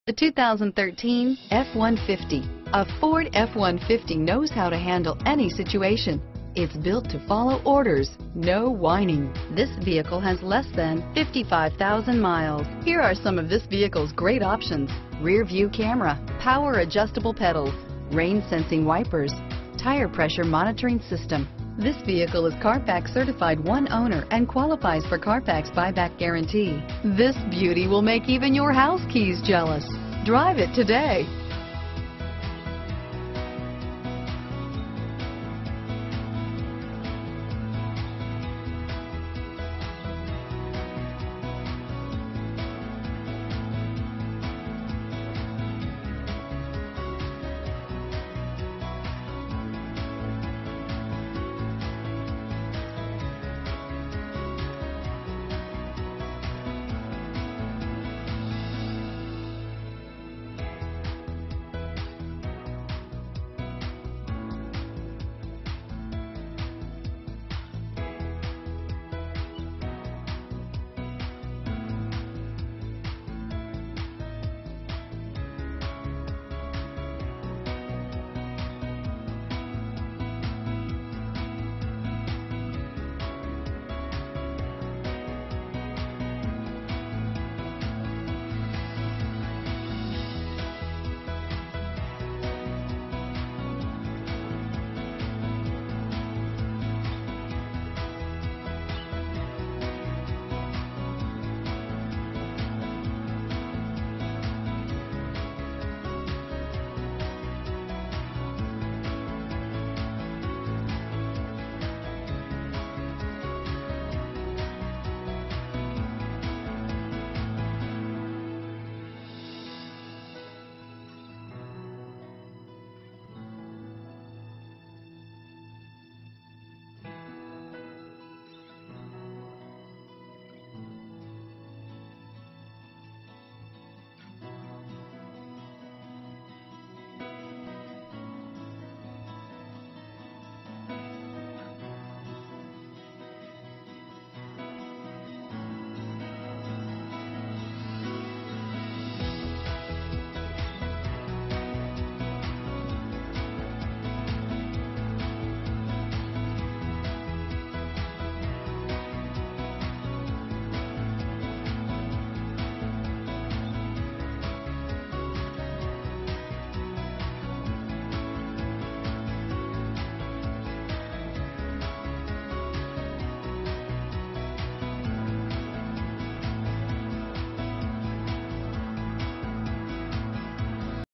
The 2013 F-150. A Ford F-150 knows how to handle any situation. It's built to follow orders, no whining. This vehicle has less than 55,000 miles. Here are some of this vehicle's great options: rear view camera, power adjustable pedals, rain sensing wipers, tire pressure monitoring system. This vehicle is Carfax certified one owner and qualifies for Carfax buyback guarantee. This beauty will make even your house keys jealous. Drive it today.